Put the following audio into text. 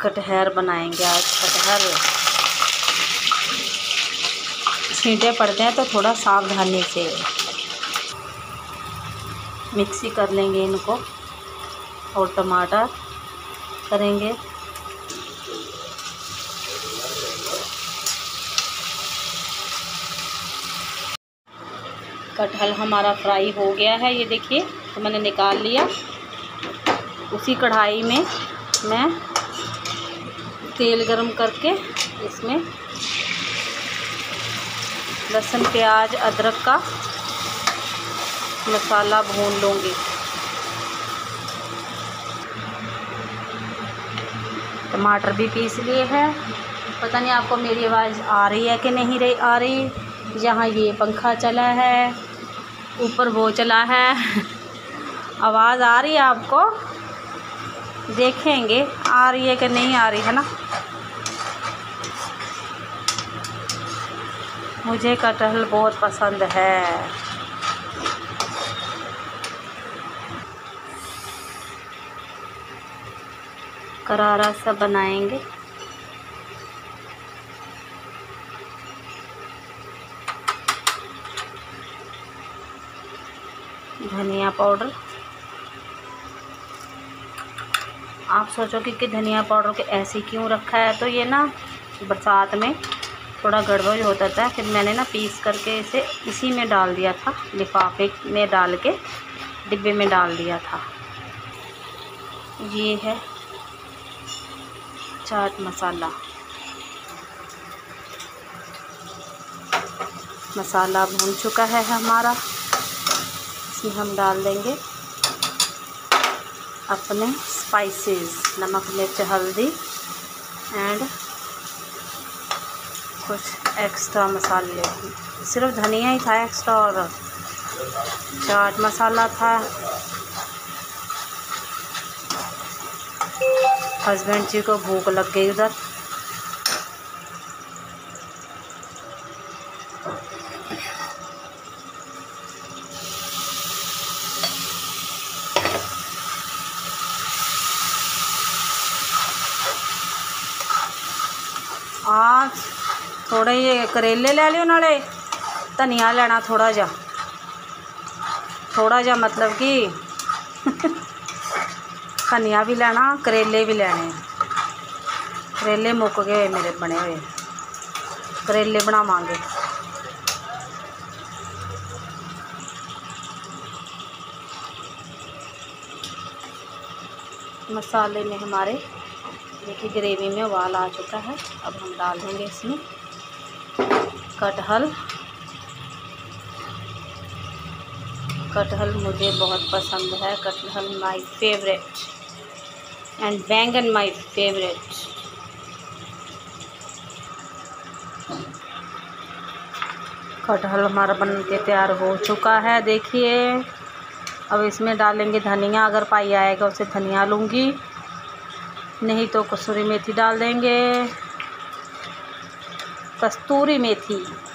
कटहल बनाएंगे आज। कटहल छींटे पड़ते हैं तो थोड़ा सावधानी से मिक्सी कर लेंगे इनको, और टमाटर करेंगे। कटहल हमारा फ्राई हो गया है, ये देखिए, तो मैंने निकाल लिया। उसी कढ़ाई में मैं तेल गरम करके इसमें लहसुन प्याज अदरक का मसाला भून लूँगी। टमाटर भी पीस लिए हैं। पता नहीं आपको मेरी आवाज़ आ रही है कि नहीं आ रही। यहाँ ये पंखा चला है, ऊपर वो चला है। आवाज़ आ रही है आपको? देखेंगे आ रही है कि नहीं आ रही है ना। मुझे कटहल बहुत पसंद है। करारा सा बनाएंगे। धनिया पाउडर, आप सोचोगे कि धनिया पाउडर के ऐसे क्यों रखा है, तो ये ना बरसात में थोड़ा गड़बड़ होता था, फिर मैंने ना पीस करके इसे इसी में डाल दिया था, लिफाफे में डाल के डिब्बे में डाल दिया था। ये है चाट मसाला। मसाला भून चुका है हमारा, इसमें हम डाल देंगे अपने स्पाइसेस, नमक मिर्च हल्दी एंड कुछ एक्स्ट्रा मसाले। सिर्फ धनिया ही था एक्स्ट्रा, और चाट मसाला था। हस्बैंड जी को भूख लग गई उधर। आज थोड़े ये करेले ले लियो, नाले धनिया लेना थोड़ा जा मतलब कि धनिया भी लेना, करेले भी लेने। करेले मुक गए मेरे बने हुए, करेले बनावांगे। मसाले में हमारे देखिए ग्रेवी में उबाल आ चुका है। अब हम डाल देंगे इसमें कटहल। कटहल मुझे बहुत पसंद है। कटहल माय फेवरेट एंड बैंगन माय फेवरेट। कटहल हमारा बन के तैयार हो चुका है, देखिए। अब इसमें डालेंगे धनिया, अगर पाई आएगा उसे धनिया लूँगी, नहीं तो कसूरी मेथी डाल देंगे, कस्तूरी मेथी।